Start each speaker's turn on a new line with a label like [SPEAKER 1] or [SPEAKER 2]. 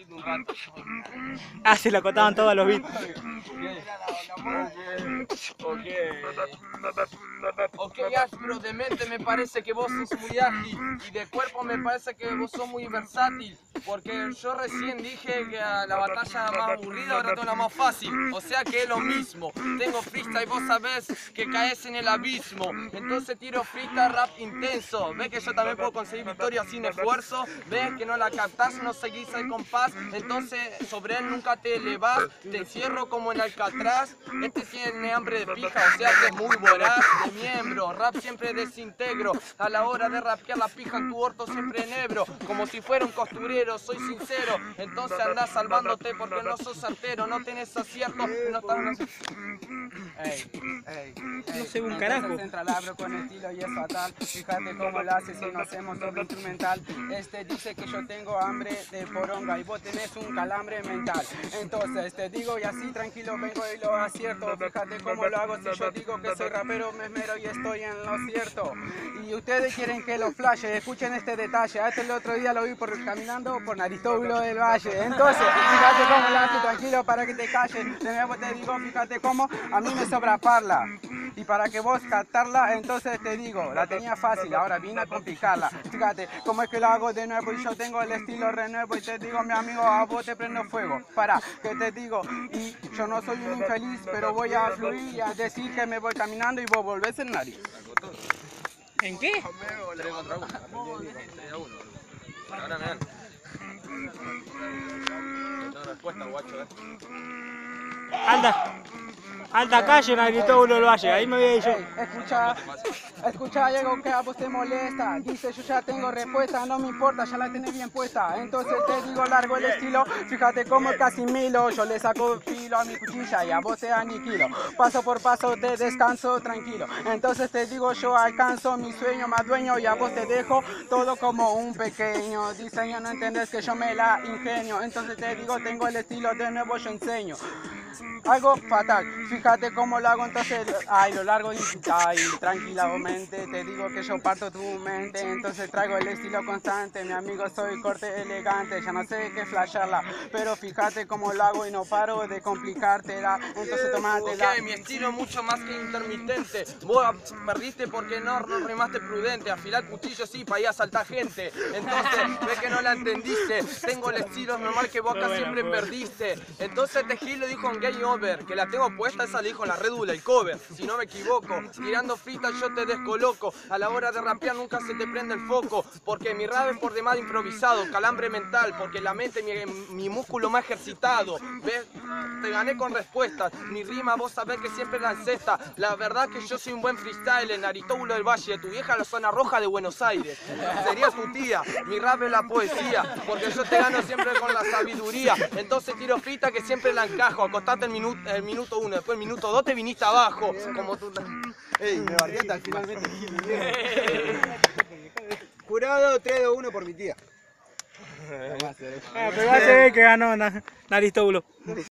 [SPEAKER 1] beat un rato.
[SPEAKER 2] Ah, se lo acotaban todos los beats.
[SPEAKER 1] Ok, áspero de mente me parece que vos sos muy ágil y de cuerpo me parece que vos sos muy versátil. Porque yo recién dije que la batalla más aburrida ahora tengo la más fácil. O sea que es lo mismo. Tengo freestyle y vos sabés que caes en el abismo. Entonces tiro freestyle rap intenso. Ves que yo también puedo conseguir victoria sin esfuerzo. Ves que no la captás, no seguís el compás. Entonces sobre él nunca te elevás. Te encierro como en Alcatraz. Este tiene hambre de pija, o sea que es muy voraz de miembro. Rap siempre desintegro. A la hora de rapear la pija en tu orto siempre enebro. Como si fuera un costurero, soy sincero. Entonces andás salvándote porque no sos certero. No tenés acierto. No estás...
[SPEAKER 2] No sé un carajo.
[SPEAKER 3] Entonces entra el abro con estilo y es fatal. Fíjate cómo lo hace si no hacemos solo instrumental. Este dice que yo tengo hambre de poronga y vos tenés un calambre mental. Entonces te digo y así tranquilo vengo y lo acierto. Fíjate cómo lo hago si yo digo que soy rapero, me esmero y estoy en lo cierto. Y ustedes quieren que lo flashe, escuchen este detalle. Este el otro día lo vi caminando por Aristóbulo del Valle. Entonces, fíjate cómo lo hace tranquilo para que te calles. De nuevo te digo, fíjate cómo a mí me sobra parla. Y para que vos captarla, entonces te digo, la tenía fácil, ahora vine a complicarla. Fíjate cómo es que lo hago de nuevo y yo tengo el estilo renuevo y te digo, mi amigo, a vos te prendo fuego. Para, que te digo, y yo no soy un infeliz, pero voy a fluir y a decir que me voy caminando y vos volvés en nariz.
[SPEAKER 2] ¿En qué?
[SPEAKER 1] 3 contra 1. 3 a 1. Ahora me dan. No tengo respuesta, guacho,
[SPEAKER 2] Alta calle en Aristóbulo del Valle, ahí me voy a ir yo.
[SPEAKER 3] Escucha, hay algo que a vos te molesta. Dice, yo ya tengo respuesta, no me importa, ya la tenés bien puesta. Entonces te digo, largo el estilo, fíjate como Casimiro. Yo le saco filo a mi cuchilla y a vos te aniquilo. Paso por paso te descanso tranquilo. Entonces te digo, yo alcanzo mi sueño, me adueño y a vos te dejo todo como un pequeño diseño. No entendés que yo me la ingenio. Entonces te digo, tengo el estilo, de nuevo yo enseño. Algo fatal, fíjate cómo lo hago, entonces, lo largo y tranquilamente, te digo que yo parto tu mente, entonces traigo el estilo constante, mi amigo soy corte elegante, ya no sé qué flasharla, pero fíjate cómo lo hago y no paro de complicártela, entonces tomátela.
[SPEAKER 1] Ok, mi estilo es mucho más que intermitente, vos perdiste porque no rimaste prudente, afilar cuchillo sí, para ir a asaltar gente, entonces ves que no la entendiste, tengo el estilo normal que vos acá siempre perdiste, entonces este gilo dijo en Game Over, que la tengo puesta, esa le dijo la Red Bull, el cover, si no me equivoco, tirando freestyle yo te descoloco, a la hora de rapear nunca se te prende el foco, porque mi rap es por demás improvisado, calambre mental, porque la mente mi músculo más ejercitado, ves, te gané con respuestas, mi rima vos sabés que siempre la encesta, la verdad que yo soy un buen freestyle en Aristóbulo del Valle, tu vieja la zona roja de Buenos Aires, sería tu tía, mi rap es la poesía, porque yo te gano siempre con la sabiduría, entonces tiro freestyle que siempre la encajo, acostate el minuto 1, después el minuto 2 te viniste abajo, como tú...
[SPEAKER 4] Ey, me barrienta finalmente. Jurado 3-2-1 por mi tía.
[SPEAKER 2] Pero igual se ve que ganó Aristóbulo.